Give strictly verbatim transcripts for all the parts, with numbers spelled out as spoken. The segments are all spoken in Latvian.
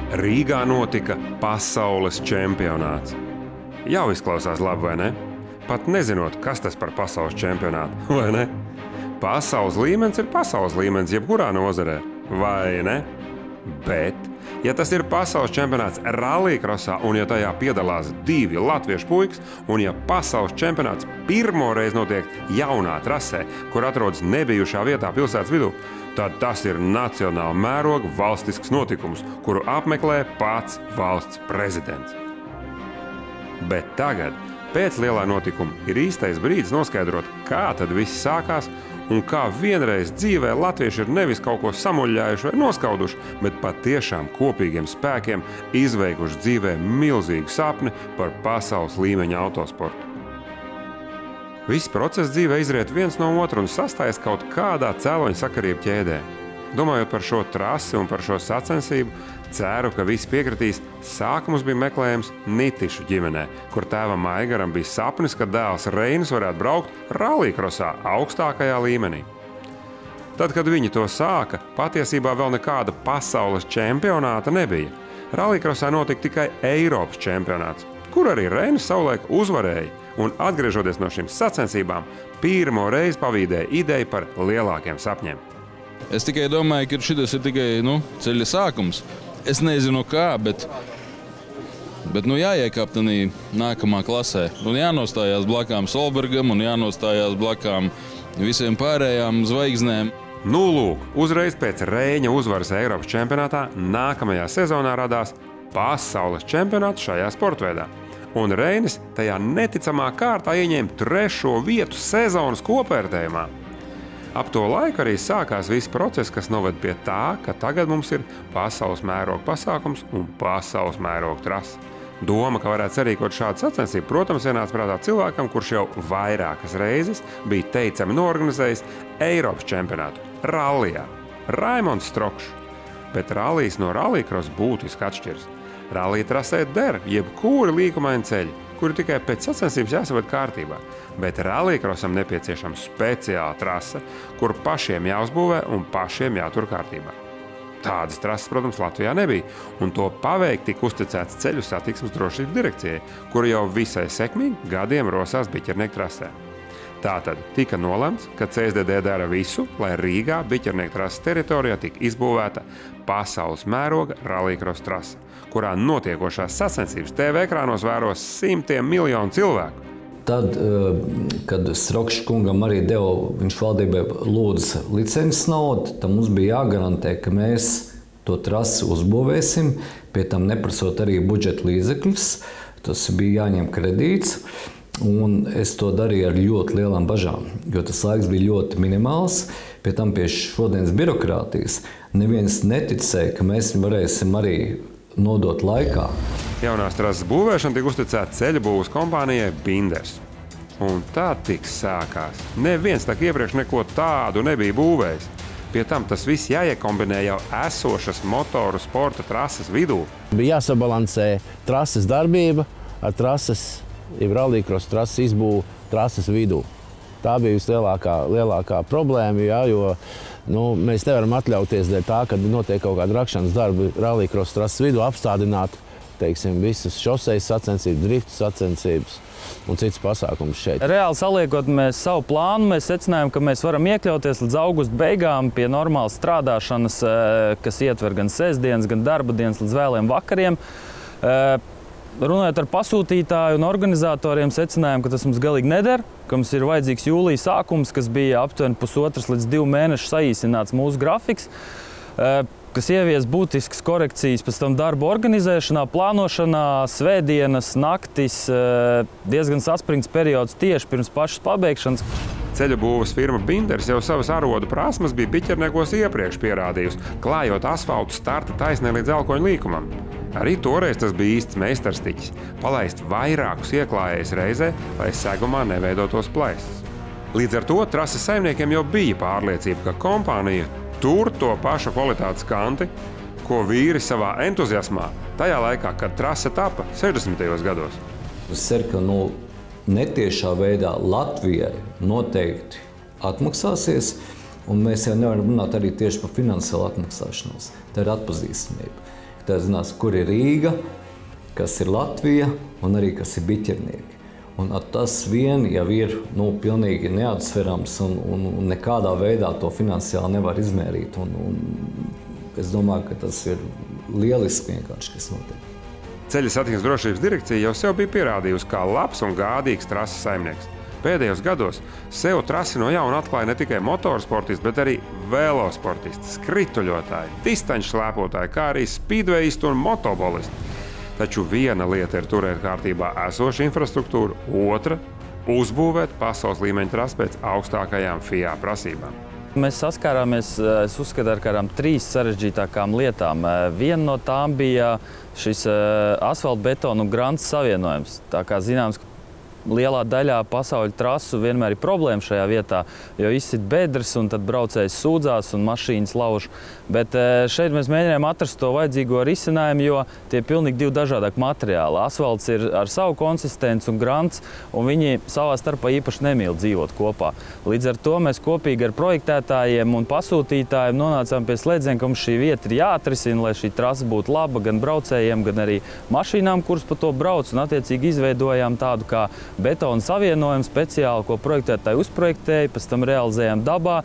Rīgā notika pasaules čempionāts. Jau izklausās labi, vai ne? Pat nezinot, kas tas par pasaules čempionātu, vai ne? Pasaules līmenis ir pasaules līmenis jebkurā nozarē, vai ne? Bet, ja tas ir pasaules čempionāts rallykrosā un ja tajā piedalās divi latviešu puikas un ja pasaules čempionāts pirmoreiz notiek jaunā trasē, kur atrodas nebijušā vietā pilsētas vidū, tad tas ir nacionāla mēroga valstisks notikums, kuru apmeklē pats valsts prezidents. Bet tagad, pēc lielā notikuma, ir īstais brīdis noskaidrot, kā tad viss sākās un kā vienreiz dzīvē latvieši ir nevis kaut ko samuļļājuši vai noskauduši, bet patiešām kopīgiem spēkiem izveikuši dzīvē milzīgu sapni par pasaules līmeņa autosportu. Viss process dzīvē izriet viens no otru un sastājas kaut kādā cēloņa sakarību ķēdē. Domājot par šo trasi un par šo sacensību, ceru, ka visi piekritīs, sākums bija meklējams Nitišu ģimenē, kur tēvam Aigaram bija sapnis, ka dēls Reinis varētu braukt rallykrosā augstākajā līmenī. Tad, kad viņi to sāka, patiesībā vēl nekāda pasaules čempionāta nebija. Rallykrosā notika tikai Eiropas čempionāts, kur arī Reinis savulaik uzvarēja un, atgriežoties no šīm sacensībām, pirmo reizi pavīdēja ideju par lielākiem sapņiem. Es tikai domāju, ka šis ir tikai nu, ceļa sākums. Es nezinu kā, bet, bet nu, jāiekāp tādā nākamā klasē. Un jānostājās blakām Solbergam un jānostājās blakām visiem pārējām zvaigznēm. Nu, lūk, uzreiz pēc Reiņa uzvaras Eiropas čempionātā nākamajā sezonā radās pasaules čempionāts šajā sportveidā. Un Reinis tajā neticamā kārtā ieņēma trešo vietu sezonas kopvērtējumā. Ap to laiku arī sākās viss process, kas noved pie tā, ka tagad mums ir pasaules mēroga pasākums un pasaules mēroga trasa. Doma, ka varētu sarīkot šādu sacensību, protams, ienāca prātā cilvēkam, kurš jau vairākas reizes bija teicami norganizējis Eiropas čempionātu rallijā – Raimonds Strokšs. Bet rallijs no rallycross būtiski atšķiras. Rallija trasē der jebkuri līkumaini ceļi, kuri tikai pēc sacensības jāsaved kārtībā. Bet rallycrossam nepieciešama speciāla trasa, kur pašiem jāuzbūvē un pašiem jātur kārtībā. Tādas trases, protams, Latvijā nebija, un to paveikt tika uzticēts ceļu satiksmes drošības direkcijai, kura jau visai sekmīgi gadiem rosās biķernieku trasē. Tātad tika nolemts, ka C S D D dara visu, lai Rīgā biķernieku trases teritorijā tika izbūvēta pasaules mēroga rallycross trasa, kurā notiekošās sacensības T V ekrānos vēros simtiem miljonu cilvēku. Tad, kad Strokšs kungam arī deva, viņš valdībai lūdza licences naudu, tad mums bija jāgarantē, ka mēs to trasi uzbūvēsim, pie tam neprasot arī budžeta līdzekļus. Tas bija jāņem kredīts, un es to darīju ar ļoti lielām bažām, jo tas laiks bija ļoti minimāls. Pie tam pie šodienas birokrātijas neviens neticēja, ka mēs varēsim arī nodot laikā. Jaunās trases būvēšana tika uzticēta ceļa būvas kompānijai Binders. Un tā tik sākās. Neviens tak iepriekš neko tādu nebija būvējis. Pie tam tas viss jāiekombinē jau esošas motoru sporta trases vidū. Bija jāsabalansē trases darbība ar trases, jeb rallycross trases izbūvu trases vidū. Tā bija vislielākā lielākā problēma, jā, jo nu, mēs nevaram atļauties dēļ tā, kad notiek kaut kāda rakšanas darba rallycross trases vidū, apstādināt, teiksim, visas šosejas sacensības, driftu sacensības un citas pasākumus šeit. Reāli saliekot mēs savu plānu, mēs secinājām, ka mēs varam iekļauties līdz augusta beigām pie normālas strādāšanas, kas ietver gan sestdienas, gan darba dienas līdz vēliem vakariem. Runājot ar pasūtītāju un organizatoriem, secinājām, ka tas mums galīgi neder, ka mums ir vajadzīgs jūlija sākums, kas bija aptuveni pusotras līdz divu mēnešu saīsināts mūsu grafiks, kas ievies būtiskas korekcijas pēc tam darba organizēšanā, plānošanā, svētdienas, naktis, diezgan saspringts periods tieši pirms pašas pabeigšanas. Ceļa būvas firma Binders jau savas arodu prasmes bija biķerniekos iepriekš pierādījusi, klājot asfaltu starta taisnē līdz elkoņu līkumam. Arī toreiz tas bija īsts meistarstiķis – palaist vairākus ieklājējus reizē, lai segumā neveidotos plaisas. Līdz ar to trases saimniekiem jau bija pārliecība, ka kompānija tur to pašu kvalitātes kanti, ko vīri savā entuziasmā tajā laikā, kad trase tapa sešdesmitajos gados. Es ceru, ka nu, netiešā veidā Latvijai noteikti atmaksāsies, un mēs jau nevaram runāt arī tieši par finansiālu atmaksāšanos. Tā ir atpazīstamība. Tā zinās, kur ir Rīga, kas ir Latvija un arī kas ir biķernieki. Un tas vien jau ir nu, pilnīgi neatsverams un, un, un nekādā veidā to finansiāli nevar izmērīt. Un, un es domāju, ka tas ir lieliski vienkārši, kas notiek. Ceļu satiksmes drošības direkcija jau sev bija pierādījusi kā labs un gādīgs trases saimnieks. Pēdējos gados sev trasi no jauna atklāja ne tikai motorsportisti, bet arī velosportisti, skrituļotāji, distanču slēpotāji, kā arī speedwayisti un motobolisti. Taču viena lieta ir turēt kārtībā esošu infrastruktūru, otra – uzbūvēt pasaules līmeņa trasi pēc augstākajām F I A prasībām. Mēs saskārāmies, es uzskatu, ar kādām trīs sarežģītākām lietām. Viena no tām bija šis asfaltbetonu un grants savienojums. Tā kā zināms, ka lielā daļā pasauļu trasu vienmēr ir problēma šajā vietā, jo izsit bedres un tad braucējs sūdzās un mašīnas lauž. Bet šeit mēs mēģinājām atrast to vajadzīgo risinājumu, jo tie ir pilnīgi divi dažādāki materiāli. Asfalts ir ar savu konsistenci un grants, un viņi savā starpā īpaši nemīl dzīvot kopā. Līdz ar to mēs kopīgi ar projektētājiem un pasūtītājiem nonācām pie slēdziena, ka mums šī vieta ir jāatrisina, lai šī trasa būtu laba gan braucējiem, gan arī mašīnām, kuras pa to brauc, un attiecīgi izveidojām tādu kā betona savienojumu speciāli, ko projektētāji uzprojektēja, pēc tam realizējām dabā.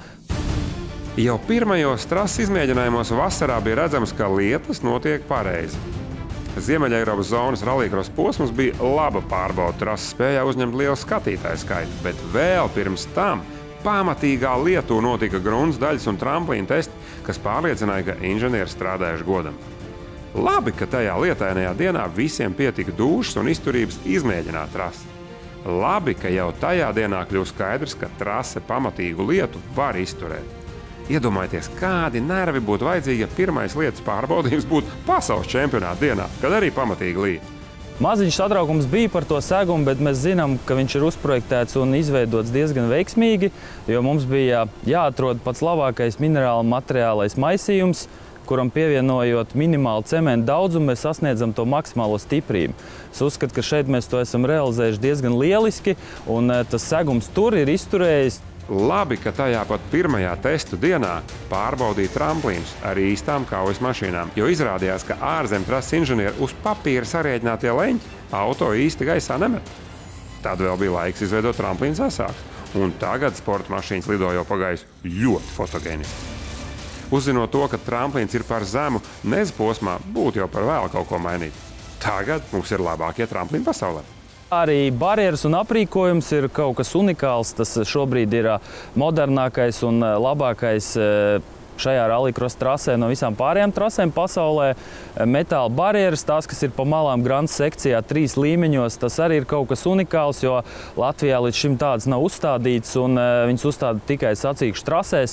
Jau pirmajos trases izmēģinājumos vasarā bija redzams, ka lietas notiek pareizi. Ziemeļeiropas zonas rallycross posms bija laba pārbauda, trases spējā uzņemt lielu skatītāju skaitu, bet vēl pirms tam pamatīgā Lietuvā notika grunts daļas un tramplīna testi, kas pārliecināja, ka inženieri strādājuši godam. Labi, ka tajā lietainajā dienā visiem pietika dūšas un izturības izmēģināt trasi. Labi, ka jau tajā dienā kļūst skaidrs, ka trase pamatīgu lietu var izturēt. Iedomājieties, kādi nervi būtu vajadzīgi, ja pirmais lietas pārbaudījums būtu pasaules čempionāta dienā, kad arī pamatīgi līja. Maziņš satraukums bija par to segumu, bet mēs zinām, ka viņš ir uzprojektēts un izveidots diezgan veiksmīgi, jo mums bija jāatrod pats labākais minerāla materiālais maisījums, kuram pievienojot minimālu cementu daudzumu, mēs sasniedzam to maksimālo stiprību. Es uzskatu, ka šeit mēs to esam realizējuši diezgan lieliski, un tas segums tur ir izturējis. Labi, ka tajā pat pirmajā testu dienā pārbaudīja tramplīnus ar īstām kaujas mašīnām, jo izrādījās, ka ārzem trases inženieri uz papīra sarēķinātie leņķi auto īsti gaisā nemet. Tad vēl bija laiks izveidot tramplīnus asāks, un tagad sporta mašīnas lido jau pa gaisu ļoti fotogēniski. Uzzinot to, ka tramplīns ir par zemu, nez posmā būtu jau par vēlu kaut ko mainīt. Tagad mums ir labākie tramplīni pasaulē. Arī barjeras un aprīkojums ir kaut kas unikāls. Tas šobrīd ir modernākais un labākais šajā rallycross trasē no visām pārējām trasēm pasaulē. Metāla barjeras, tās, kas ir pa malām grants sekcijā trīs līmeņos, tas arī ir kaut kas unikāls, jo Latvijā līdz šim tādas nav uzstādītas un viņas uzstāda tikai sacīkšu trasēs.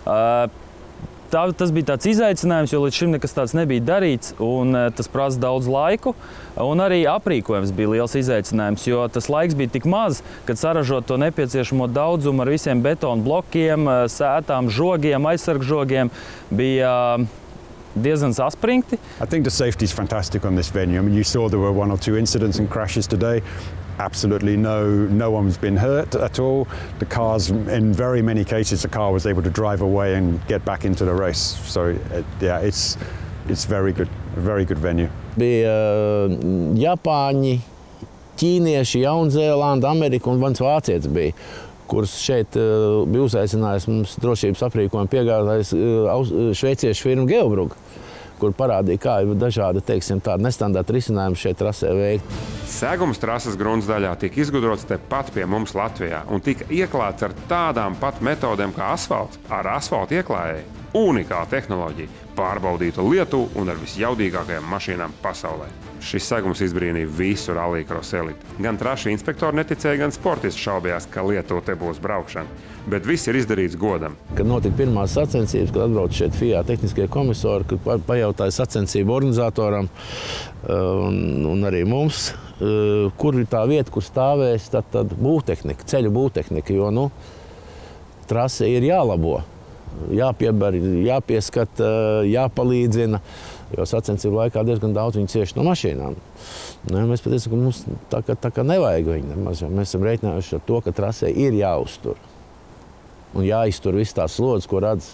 Tā, tas bija tāds izaicinājums, jo līdz šim nekas tāds nebija darīts, un tas prasa daudz laiku. Un arī aprīkojums bija liels izaicinājums, jo tas laiks bija tik maz, kad saražot to nepieciešamo daudzumu ar visiem betonu blokiem, sētām, žogiem, aizsargžogiem, bija diezgan saspringti. I think the safety is fantastic on this venue. I mean, you saw there were one or two incidents and crashes today. Absolutely no, no one's been hurt at all. The cars, in very many cases, the car was able to drive away and get back into the race. So, uh, yeah, it's, it's very good, a very good venue. Bija uh, Japāņi, ķīnieši, Jaunzēlanda, Amerika un viens vācietis bija, kurus šeit uh, bija uzaicinājis mums drošības aprīkojumu piegādājis uh, šveiciešu firma Geobrug, kur parādīja, kā ir dažādi, teiksim, tādi nestandarta risinājumi šeit trasē veikt. Segums trases grunts daļā tika izgudrots tepat pie mums Latvijā un tika ieklāts ar tādām pat metodēm kā asfalts, ar asfaltu ieklājēju. Unikāla tehnoloģija, pārbaudīta Lietuvu un ar visjaudīgākajām mašīnām pasaulē. Šis segums izbrīnīja visu rallycross elitu. Gan trašu inspektori neticēja, gan sportisti šaubījās, ka Lietuva te būs braukšana. Bet viss ir izdarīts godam. Kad notika pirmās sacensības, kad atbrauca šeit F I A tehniskie komisori, kad pajautāja sacensību organizatoram un, un arī mums, kur ir tā vieta, kur stāvēs, tad, tad būvtehnika, ceļu būvtehnika, jo, nu, trase ir jālabo. Jāpieber, jāpieskata, jāpalīdzina, jo sacensību laikā diezgan daudz viņi cieši no mašīnām. Nu, mēs patiesam, ka mums tā kā, tā kā nevajag viņu nemaz, jo mēs esam reiķinājuši ar to, ka trasē ir jāuztur. un jāiztur viss tās slodzes, ko rada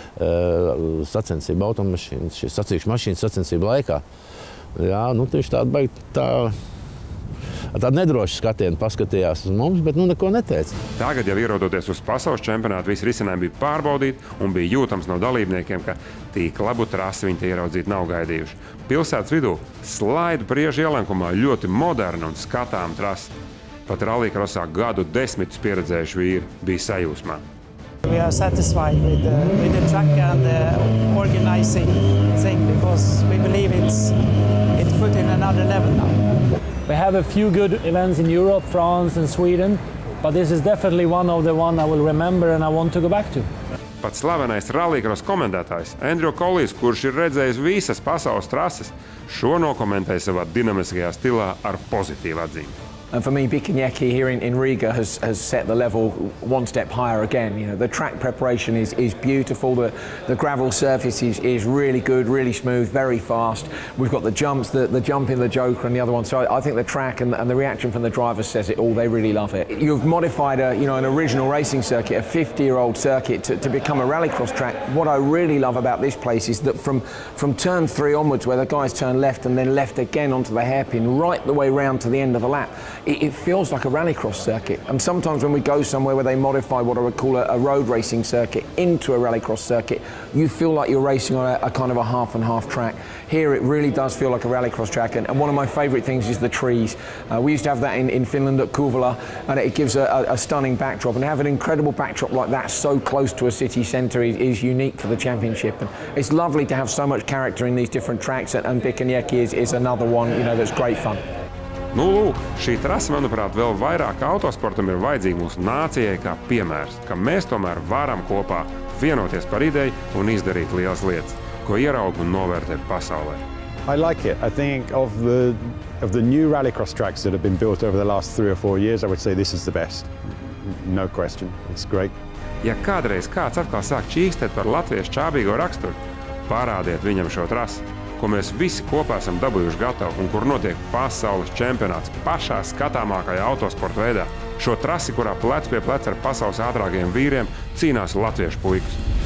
uh, sacensību automašīnas, šīs sacīkšu mašīnas sacensību laikā. Jā, nu, tieši tāda baigi tā, tāda nedroša skatiena paskatījās uz mums, bet nu neko neteica. Tagad jau ierodoties uz pasaules čempionātu, visi risinājumi bija pārbaudīti un bija jūtams no dalībniekiem, ka tik labu trasi viņi te ieraudzīt nav gaidījuši. Pilsētas vidū slaidu priežu ielenkumā ļoti moderna un skatām trasi. Pat rallycrossā gadu desmitus pieredzējuši vīri bija sajūsmā. We are satisfied with the, with the track and the organizing thing because we believe it's, it's put in another level now. We have a few good events in Europe, France and Sweden, but this is definitely one of the one I will remember and I want to go back to. Pat slavenais rallycross komentētājs Andrew Collins, kurš ir redzējis visas pasaules trases, šo nokomentēja savā dinamiskajā stilā ar pozitīvu atzīmi. And for me, Bikanjaki here in, in Riga has, has set the level one step higher again. You know, the track preparation is, is beautiful. The, the gravel surface is, is really good, really smooth, very fast. We've got the jumps, the, the jump in the Joker and the other one. So I, I think the track and, and the reaction from the drivers says it all. They really love it. You've modified a, you know, an original racing circuit, a fifty-year-old circuit, to, to become a rallycross track. What I really love about this place is that from, from turn three onwards, where the guys turn left and then left again onto the hairpin, right the way round to the end of the lap, it feels like a rallycross circuit. And sometimes when we go somewhere where they modify what I would call a, a road racing circuit into a rallycross circuit, you feel like you're racing on a, a kind of a half and half track. Here it really does feel like a rallycross track, and, and one of my favourite things is the trees. Uh, we used to have that in, in Finland at Kouvola, and it gives a, a, a stunning backdrop, and have an incredible backdrop like that so close to a city centre is, is unique for the championship. And it's lovely to have so much character in these different tracks, and, and Bikanjaki is, is another one, you know, that's great fun. Nu, lūk, šī trasa, manuprāt, vēl vairāk autosportam ir vajadzīga mūsu nācijai kā piemērs, ka mēs tomēr varam kopā vienoties par ideju un izdarīt lielas lietas, ko ieraug un novērtē pasaulē. I like it. I think of the, of the new rallycross tracks that have been built over the last three or four years, I would say this is the best. No question. It's great. Ja kādreiz kāds atkal sāk čīkstēt par latviešu čābīgo raksturu, parādiet viņam šo trasi, ko mēs visi kopā esam dabūjuši gatavu un kur notiek pasaules čempionāts pašā skatāmākajā autosporta veidā. Šo trasi, kurā plec pie pleca ar pasaules ātrākajiem vīriem, cīnās latviešu puikas.